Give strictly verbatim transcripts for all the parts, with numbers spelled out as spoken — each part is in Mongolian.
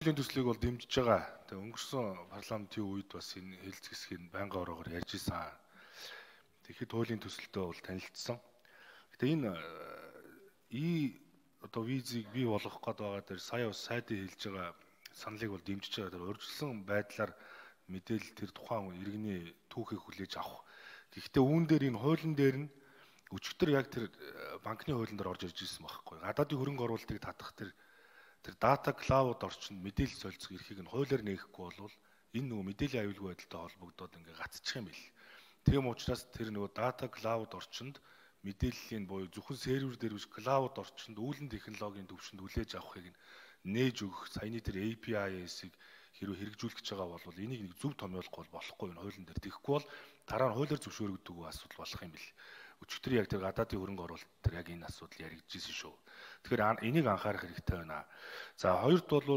Хуулийн төслийг бол дэмжиж байгаа. Тэгээ өнгөрсөн парламентын үед бас энэ хэлц хэсгийг байнгын ороогоор ярьж исэн. Тэгэхэд хуулийн төсөлтөө бол танилцсан. Гэтэ энэ и одоо визийг бий болгох гээд байгаа дээр сая бас сайдын хэлж байгаа саналыг бол дэмжиж байгаа. Тэр урьдчилсан байдлаар мэдээлэл тэр тухайн иргэний түүхийг хүлээж авах. Гэхдээ үүн дээр энэ хуулийн дээр нь өчигдөр яг тэр банкны хуулийн дээр орж ирж ирсэн байхгүй. Гадаадын хөрөнгө оруулалтыг татах тэр тэр дата клауд орчинд мэдээлэл солилцох эрхийг нь хуулиар нээхгүй бол энэ нөгөө мэдээллийн аюулгүй байдалтай холбогдоод ингээ гацчих юм бэл. Тийм учраас тэр нөгөө дата клауд орчинд мэдээллийн буюу зөвхөн сервер дээр биш клауд орчинд үүлэн технологийн төвшөнд хүлээж авахыг нь нээж өгөх саяны тэр эй пи ай-ыг хэрвээ хэрэгжүүлэх гэж байгаа бол энийг нэг зөв томьёолохгүй болохгүй энэ хуулийн дээр. Тэгэхгүй бол дараа нь хуулиар зөвшөөрөгдөг асуудал болох юм бэл. Өчигдөр яг тэр гадаадын хөрөнгө оруулалт тэр яг энэ асуудал яригдчихсэн шүү. Тэгэхээр энийг анхаарах хэрэгтэй байна. За хоёрт бол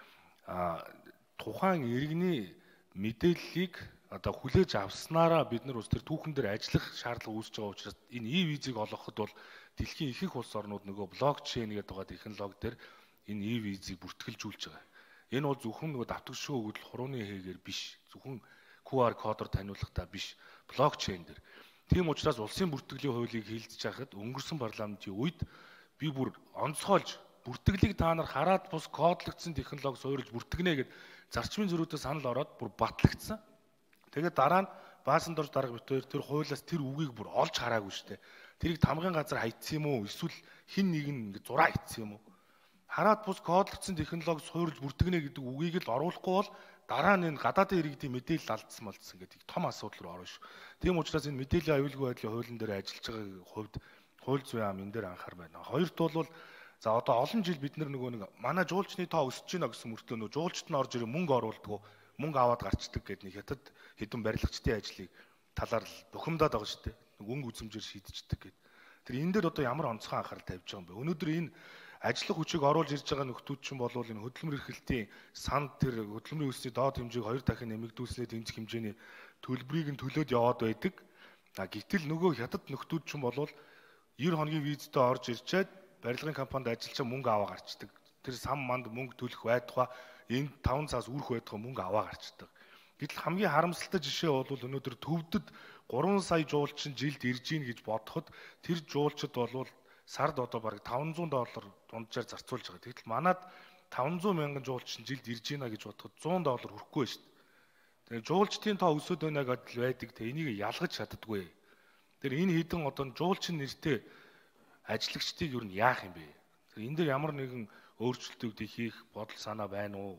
тухайн иргэний мэдээллийг одоо хүлээж авснараа бид нар ус тэр түүхэн дээр ажиллах шаардлага үүсэж байгаа учраас энэ и визийг олгоход бол дэлхийн ихэнх улс орнууд нөгөө блокчейн гэдэг байгаа технологи дээр энэ и визийг бүртгэлжүүлж байгаа. Энэ бол зөвхөн нөгөө давтагшгүй өгөгдөл хурууны хэгээр биш. Зөвхөн ку ар кодоор таниулахтаа биш. Блокчейн дээр. Тийм учраас улсын бүртгэлийн хуулийг хилцэж байхад өнгөрсөн парламентын үед би бүр онцгойлж бүртгэлийг та нар хараад бус кодлогдсон технологи суурилж бүртгэнэ гэд зарчмын зөрүүтэй санал ороод бүр батлагдсан. Тэгээд дараа нь баасан дорж дарга битээр тэр хуулиас тэр үгийг бүр олж хараагүй штэ. Тэрийг тамгын газар хайцсан юм уу? Эсвэл хин нэг нь ингэ зураа хийцсэн юм уу? Хараад бус кодлогдсон технологи суурилж бүртгэнэ гэдэг үгийг л оруулахгүй бол дараа нь энэ гадаадын иргэдийн мэдээлэл алдсан болцсон гэдэг том асуудал руу орно шүү. Тийм учраас энэ мэдээллийн аюулгүй байдлын хуулийн дээр ажиллаж байгаа хувьд хууль зүйн ам энэ дээр анхаар байна. Хоёрт бол за одоо олон жил бид нар нөгөө нэг манай жуулчны тоо өсөж гинэ гэсэн мөртлөө нөгөө жуулчд нь орж ирээ мөнгө оруулдаг, мөнгө аваад гарчдаг гэдэг нэг хятад хэдэн барилгачдын ажлыг талаар л бухимдаад байгаа шүү дээ. Өнгө үзэмжээр шийдчихдэг гэдэг. Тэр энэ дээр одоо ямар онцгой анхаарал тавьж байгаа юм бэ? Өнөөдөр энэ ажиллах хүчийг оруулж ирж байгаа нөхдүүд чинь болвол энэ хөдөлмөр эрхлэлтийн санд тэр хөдөлмөрийн өсний доод хэмжээг хоёр дахин нэмэгдүүлснээр тэнцэх хэмжээний төлбөрийг нь төлөөд яваад байдаг. А гэтэл нөгөө хятад нөхдүүд чинь болвол девять хоногийн визтэй орж ирчээд барилгын компанид ажиллаж мөнгө аваа гарчдаг. Тэр сам манд мөнгө төлөх байдгаа энэ таван цаас үрх байдгаа мөнгө аваа гарчдаг. Гэтэл хамгийн харамсалтай жишээ бол өнөөдөр төвдөд гурван сая жуулчин жилд ирж гин гэж бодоход тэр жуулчид болвол сард одоо бараг таван зуун доллар дунджаар зарцуулж байгаа. Тэгтэл манад таван зуун мянган жуулчин жилд ирж гинэ гэж бодоход зуун доллар хүрэхгүй шүү дээ. Тэгээ жуулчдын тоо өсөд байна гэдэл байдаг. Тэ энийг ялгаж чаддаггүй. Тэр энэ хідэн одоо жуулчин нэртэй ажиллагчдыг юу н яах юм бэ? Тэр энэ дээр ямар нэгэн өөрчлөлтүүд хийх бодол санаа байна уу?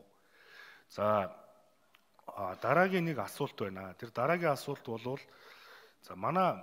За дараагийн нэг асуулт байна. Тэр дараагийн асуулт бол за манай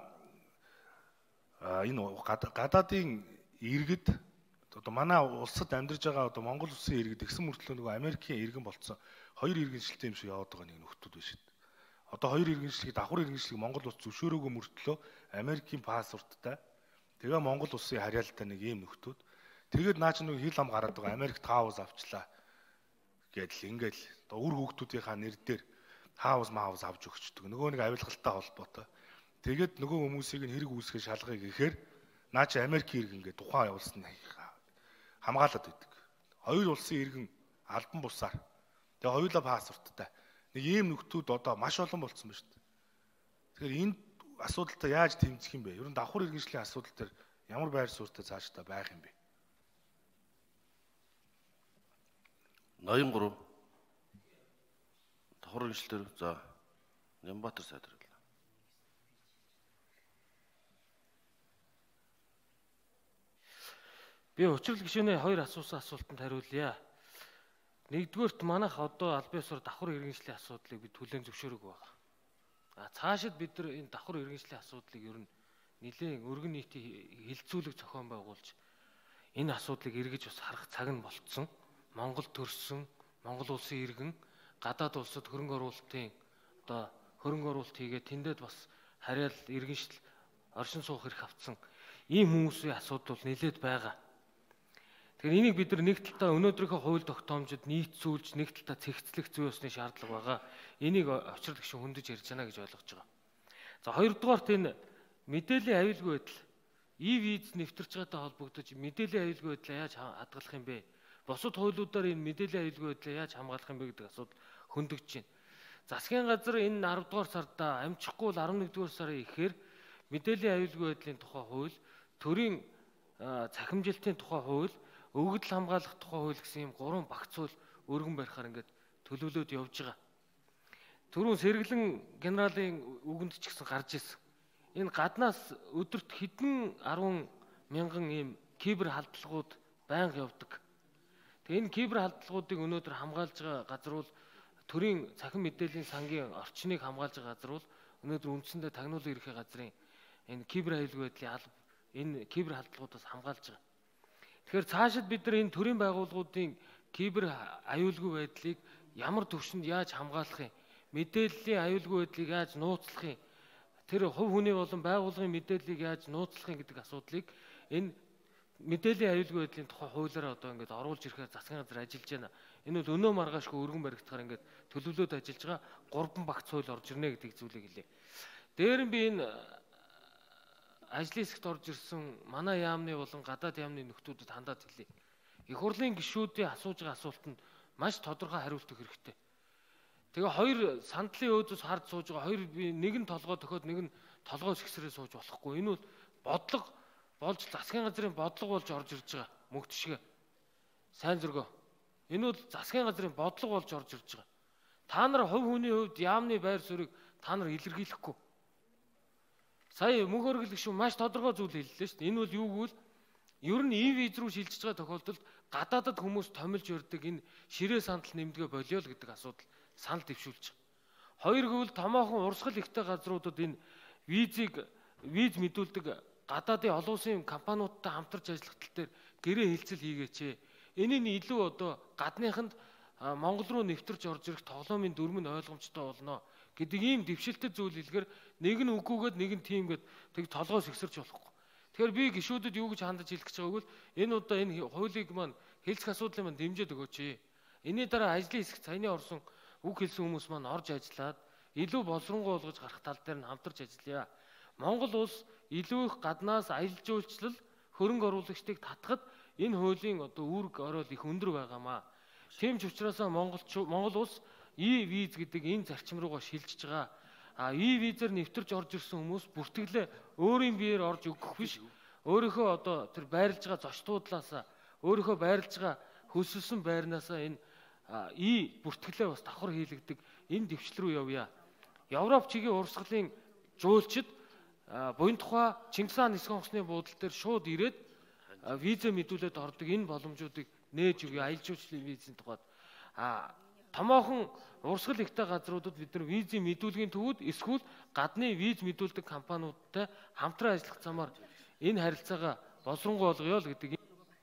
энэ гадаадын иргэд одоо манай улсад амьдарч байгаа одоо Монгол улсын иргэд ихсэн мөртлөө нөгөө Америкийн иргэн болцсон хоёр иргэншилтэй юм шиг яваад байгаа нэг нөхдүүд байна шүү дээ. Одоо хоёр иргэншлиг давхар иргэншлиг Монгол улс зөвшөөрөөгүй мөртлөө Америкийн паспорттай тэгээ Монгол улсын харьяалтай нэг ийм нөхдүүд тэгээд наа чи нөгөө хил ам гараад байгаа Америкт хаус авчлаа гэдэл ингээл одоо үр хүүхдүүдийнхаа нэр дээр хаус маус авч өгчдөг. Нөгөө нэг авилгалтай холбоотой. Тэгээд нөгөө хүмүүсийг нь хэрэг үүсгэх шалгая гэхээр наа чи Америкийн иргэн гэдэг тухайн улс нь хамгаалаад байдаг. Хоёр улсын иргэн албан бусаар. Тэгээ хоёулаа паспорттай. Нэг ийм нөхдүүд одоо маш олон болцсон ба шүү дээ. Тэгэхээр энэ асуудалтай яаж тэмцэх юм бэ? Ер нь давхар иргэншлийн асуудал дээр ямар байр суурьтай цаашдаа байх юм бэ? ноён гурав давхар иргэншлэр за Нямбатар сайдар. Би учрал гишүүнээ хоёр асуусан асуултанд хариулъя. Нэгдүгээрт манайх одоо албан ёсоор давхар иргэншлийн асуудлыг бид түлээн зөвшөөрөөгүй байгаа. А цаашид бид нар энэ давхар иргэншлийн асуудлыг ер нь нэлээд өргөн нийтийн хилцүүлэг зохион байгуулж энэ асуудлыг эргэж бас харах цаг нь болцсон. Монгол төрсөн, Монгол улсын иргэн гадаад улсад хөрөнгө оруулалтын одоо хөрөнгө оруулалт хийгээд тэндээд бас харьяал иргэншил оршин суух эрх авцсан ийм хүмүүсийн асуудал бол нэлээд байгаа. Тэгэхээр энийг бид нар нэг талдаа өнөөдрийнхөө хууль тогтоомжид нийцүүлж нэг талдаа цэгцлэх зүй ёсны шаардлага байгаа. Энийг очрол гишүүн хөндөж ярьж байна гэж ойлгож байгаа. За хоёрдугаарт энэ мэдээллийн аюулгүй байдал и виз нэвтэрч байгаатай холбогдож мэдээллийн аюулгүй байдлаа яаж хадгалах юм бэ? бусад хуулиудаар энэ мэдээллийн аюулгүй байдлыг яаж хамгаалах юм бэ гэдэг асуудал хөндөгдөж байна. Засгийн газар энэ арав дугаар сарда амжихгүй бол арван нэгдүгээр сарын ихээр мэдээллийн аюулгүй байдлын тухай хууль, төрийн цахимжилтын тухай хууль, өгөгдөл хамгаалах тухай хууль гэсэн ийм гурван багц хууль өргөн барихаар ингээд төлөвлөд явж байгаа. Түрүүн сэргэлэн генералын үгэнд ч гэсэн гарч ирсэн. Энэ гаднаас өдөрт хэдэн арван мянган ийм кибер халдлагууд байнга явдаг. Тэгээ энэ кибер халдлагуудыг өнөөдөр хамгаалж байгаа газар бол төрийн цахим мэдээллийн сангийн орчныг хамгаалж байгаа газар бол өнөөдөр үндсэндээ тагнуулын ерхий газрын энэ кибер аюулгүй байдлын алба энэ кибер халдлагуудаас хамгаалж байгаа. Тэгэхээр цаашид бид нар энэ төрийн байгууллагуудын кибер аюулгүй байдлыг ямар түвшинд яаж хамгаалах юм, мэдээллийн аюулгүй байдлыг яаж нууцлах юм, тэр хувь хүний болон байгууллагын мэдээллийг яаж нууцлах юм гэдэг асуудлыг энэ мэдээллийн аюулгүй байдлын тухай хуулиараа одоо ингээд оруулж ирэхээр засгийн газар ажиллаж байна. Энэ бол өнөө маргаашгүй өргөн баригдахаар ингээд төлөвлөд ажиллаж байгаа гурван багц хууль орж ирнэ гэдэг зүйлийг хэлье. Дээр нь би энэ ажлын хэсэгт орж ирсэн манай яамны болон гадаад яамны нөхдүүдэд хандаад хэлье. Их хурлын гишүүдийн асууж байгаа асуултанд маш тодорхой хариулт өгөх хэрэгтэй. Тэгээ хоёр сандлын өөдөөс хард сууж байгаа хоёр би нэг нь толгой төхөөд нэг нь толгой сэгсрээ сууж болохгүй. Энэ бол бодлого болж засгийн газрын бодлого болж орж ирж байгаа мөнгө тишгээ. Сайн зөргөө. Энэ бол засгийн газрын бодлого болж орж ирж байгаа. Та нар хувь хүний хувьд яамны байр суурийг та нар илэрхийлэхгүй. Сая мөнх өргөл гишүүн маш тодорхой зүйл хэллээ шүү дээ. Энэ бол юу гэвэл ер нь и виз рүү шилжиж байгаа тохиолдолд гадаадад хүмүүс томилж өрдөг энэ ширээ сандал нэмдгээ болио л гэдэг асуудал санал дэвшүүлж байгаа. Хоёр гэвэл томоохон урсгал ихтэй газруудад энэ визийг виз мэдүүлдэг гадаадын олон улсын компаниудтай хамтарч ажиллах тал дээр гэрээ хэлцэл хийгээч. Энийн илүү одоо гадныханд Монгол руу нэвтэрч орж ирэх тоглоомын дүрм нь ойлгомжтой болно гэдэг ийм дэвшилтэд зүйл хэлэхээр нэг нь үгүйгээд нэг нь тийм гээд тэг толгой сэгсэрч болохгүй. Тэгэхээр би гишүүдэд юу гэж хандаж хэлэх гэж байгааг бол энэ удаа энэ хуулийг маань хэлцэх асуудлыг маань дэмжиж өгөөч. Энийн дараа ажлын хэсэгт саяны орсон үг хэлсэн хүмүүс маань орж ажиллаад илүү боловсронгуй болгож гарах тал дээр нь хамтарч ажиллая. Монгол улс илүү их гаднаас аялал жуулчлал хөрөнгө оруулагчдыг татахад энэ хуулийн одоо үүрэг орол их өндөр байгаамаа. Тийм ч учраас Монгол Монгол улс и виз гэдэг энэ зарчим руугаа шилжиж байгаа. А и визээр нэвтэрч орж ирсэн хүмүүс бүртгэлээ өөрийн биеэр орж өгөх биш. Өөрийнхөө одоо тэр байрлаж байгаа зочдуудлаас өөрийнхөө байрлаж байгаа хөсөлсөн байрнаасаа энэ и бүртгэлээ бас давхар хийлэгдэг энэ дэвшил рүү явъя. Европ чигийн урсгалын жуулчид буян тухай Чингис хаан нисэх онгоцны буудлын дээр шууд ирээд виза мэдүүлээд ордог энэ боломжуудыг нээж өгье. Аялал жуулчлалын визийн тухайд а томоохон урсгал ихтэй газруудад бид нар визийн мэдүүлгийн төвүүд эсвэл гадны виз мэдүүлдэг компаниудтай хамтран ажиллах замаар энэ харилцаагаа боловсронгуй болгоё л гэдэг.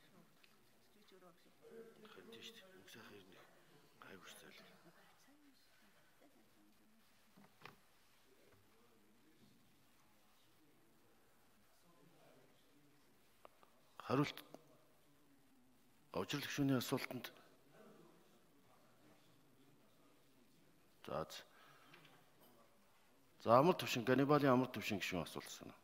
Хариулт Авчрал гишүүний асуултанд За За амар төвшин Ганнибалын амар төвшин гишүүн асуулт санаа.